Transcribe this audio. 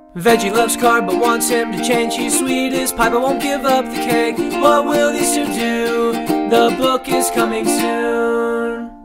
Veggie loves carb but wants him to change. He's sweet as pie but won't give up the cake. What will these two do? The book is coming soon.